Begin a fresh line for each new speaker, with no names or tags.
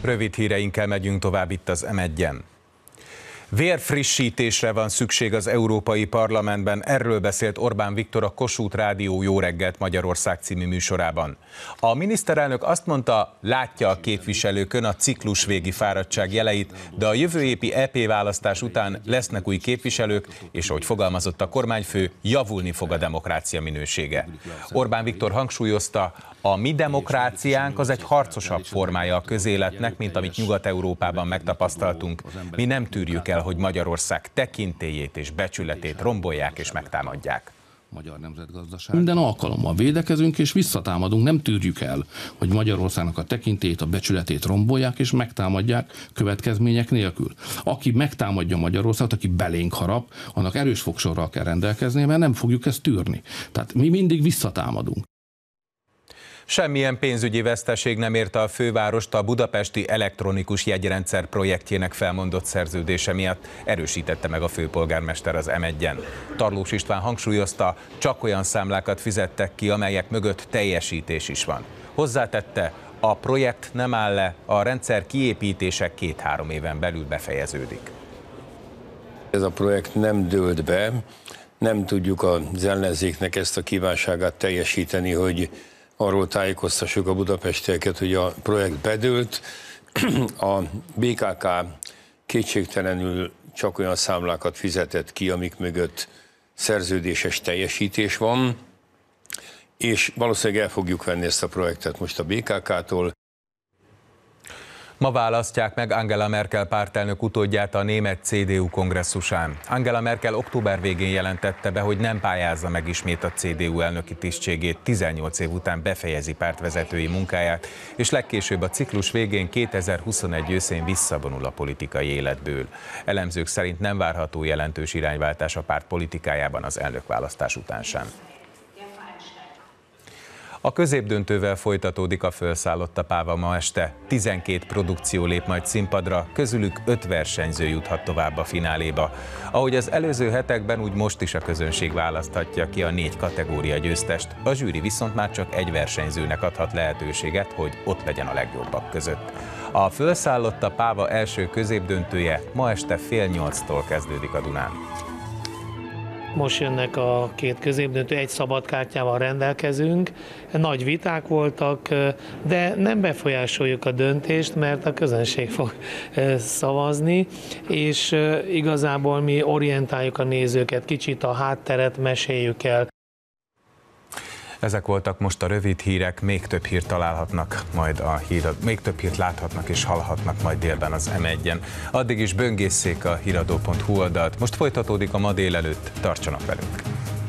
Rövid híreinkkel megyünk tovább itt az M1-en. Vérfrissítésre van szükség az Európai Parlamentben, erről beszélt Orbán Viktor a Kossuth Rádió Jó reggelt Magyarország című műsorában. A miniszterelnök azt mondta, látja a képviselőkön a ciklus végi fáradtság jeleit, de a jövő évi EP választás után lesznek új képviselők, és ahogy fogalmazott a kormányfő, javulni fog a demokrácia minősége. Orbán Viktor hangsúlyozta, a mi demokráciánk az egy harcosabb formája a közéletnek, mint amit Nyugat-Európában megtapasztaltunk. Mi nem tűrjük el, hogy Magyarország tekintélyét és becsületét rombolják és megtámadják.
Minden alkalommal védekezünk és visszatámadunk, nem tűrjük el, hogy Magyarországnak a tekintélyét, a becsületét rombolják és megtámadják következmények nélkül. Aki megtámadja Magyarországot, aki belénk harap, annak erős fogsorral kell rendelkeznie, mert nem fogjuk ezt tűrni. Tehát mi mindig visszatámadunk.
Semmilyen pénzügyi veszteség nem érte a fővárost a budapesti elektronikus jegyrendszer projektjének felmondott szerződése miatt, erősítette meg a főpolgármester az M1-en. Tarlós István hangsúlyozta, csak olyan számlákat fizettek ki, amelyek mögött teljesítés is van. Hozzátette, a projekt nem áll le, a rendszer kiépítése 2-3 éven belül befejeződik.
Ez a projekt nem dőlt be, nem tudjuk az ellenzéknek ezt a kívánságát teljesíteni, hogy arról tájékoztassuk a budapestieket, hogy a projekt bedőlt. A BKK kétségtelenül csak olyan számlákat fizetett ki, amik mögött szerződéses teljesítés van, és valószínűleg el fogjuk venni ezt a projektet most a BKK-tól.
Ma választják meg Angela Merkel pártelnök utódját a német CDU kongresszusán. Angela Merkel október végén jelentette be, hogy nem pályázza meg ismét a CDU elnöki tisztségét, 18 év után befejezi pártvezetői munkáját, és legkésőbb a ciklus végén 2021 őszén visszavonul a politikai életből. Elemzők szerint nem várható jelentős irányváltás a párt politikájában az elnökválasztás után sem. A középdöntővel folytatódik a Fölszállotta Páva ma este. 12 produkció lép majd színpadra, közülük 5 versenyző juthat tovább a fináléba. Ahogy az előző hetekben, úgy most is a közönség választhatja ki a 4 kategória győztest. A zsűri viszont már csak egy versenyzőnek adhat lehetőséget, hogy ott legyen a legjobbak között. A Fölszállotta Páva első középdöntője ma este 7:30-tól kezdődik a Dunán.
Most jönnek a 2 középdöntő, egy szabadkártyával rendelkezünk. Nagy viták voltak, de nem befolyásoljuk a döntést, mert a közönség fog szavazni, és igazából mi orientáljuk a nézőket, kicsit a hátteret meséljük el.
Ezek voltak most a rövid hírek, még több hírt találhatnak majd még több hírt láthatnak és hallhatnak majd délben az M1-en. Addig is böngészszék a híradó.hu oldalt. Most folytatódik a Ma délelőtt, tartsanak velünk!